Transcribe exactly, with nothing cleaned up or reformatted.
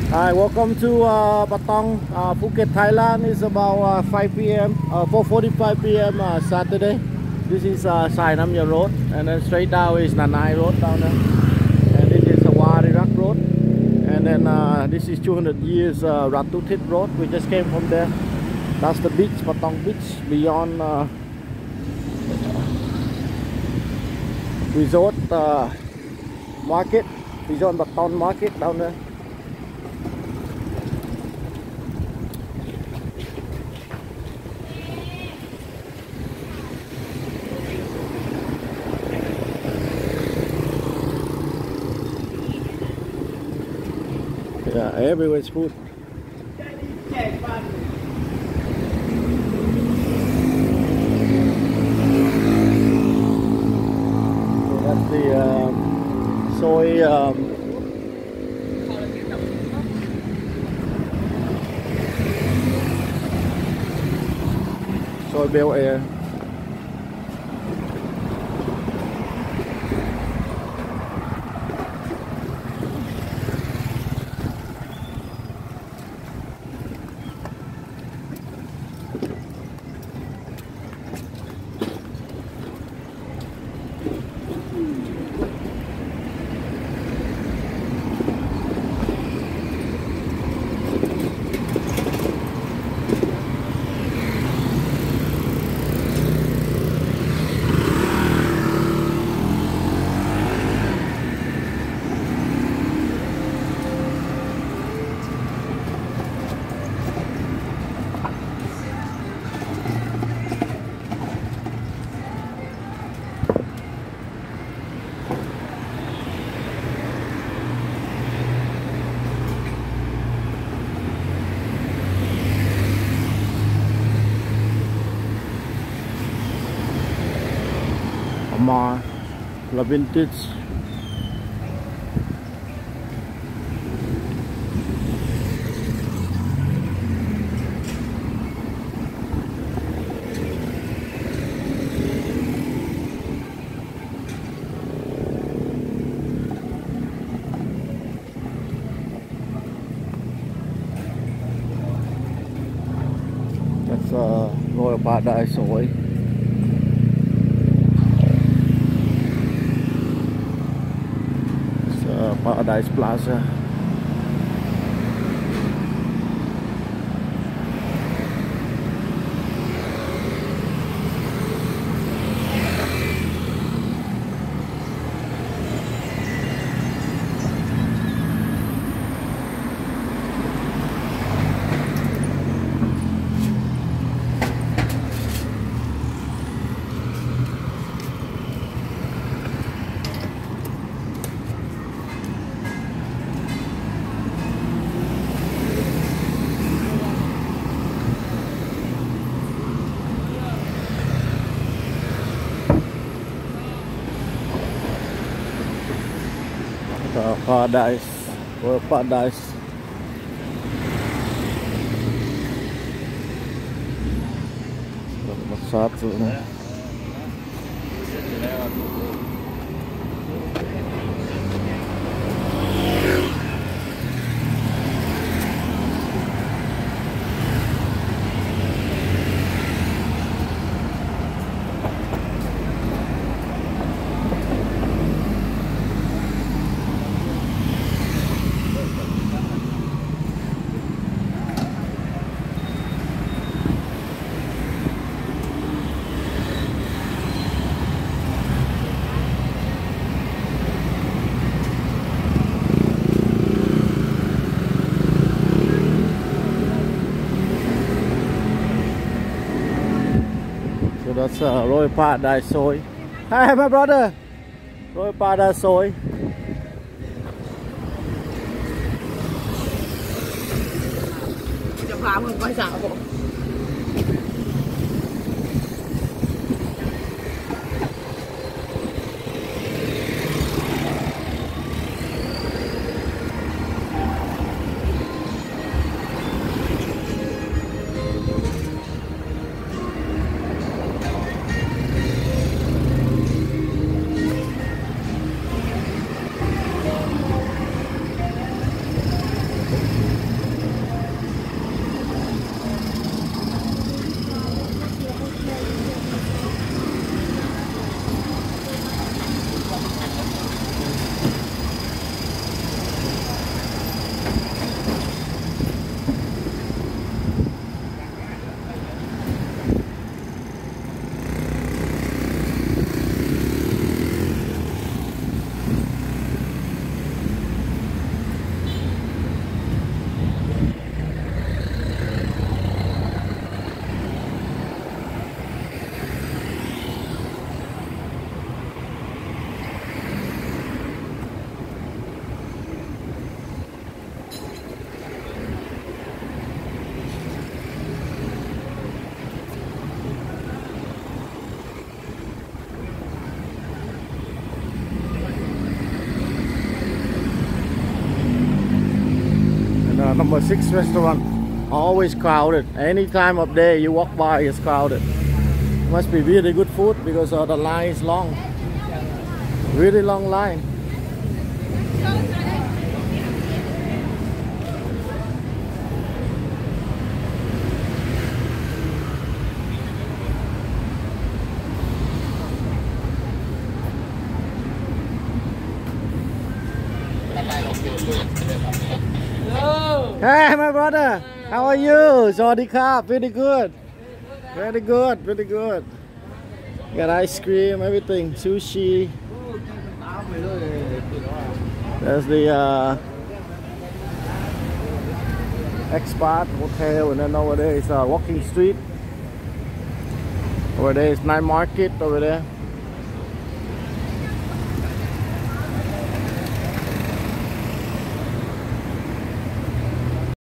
Hi, welcome to uh, Patong, uh, Phuket, Thailand. It's about uh, five p m uh, four forty-five p m uh, Saturday. This is uh, Sai Namya Road, and then straight down is Nanai Road down there. And this is Sawari Rak Road. And then uh, this is two hundred years uh, Ratu Thit Road. We just came from there. That's the beach, Patong Beach, beyond uh, Resort uh, Market, Resort Patong Market down there. Yeah, everywhere's food. So that's the um, soy um, soy Bel Air. Amar, La Vintage. That's uh, Royal Paradise Soy. Uh, Paradise Plaza. Uh, Paradise, Royal Paradise. Nomor satu nih. So that's uh, Royal Paradise Soy. Hi, my brother. Royal Paradise Soy. จะพามึงไปสาวผม Thank you. number six restaurant. Always crowded. Any time of day you walk by, it's crowded. Must be really good food because uh, the line is long. Really long line. Hey, my brother, how are you? Sawadika, pretty good. Very good, very good. Got ice cream, everything, sushi. There's the uh, Expat Hotel, and then over there is uh, Walking Street. Over there is Night Market over there.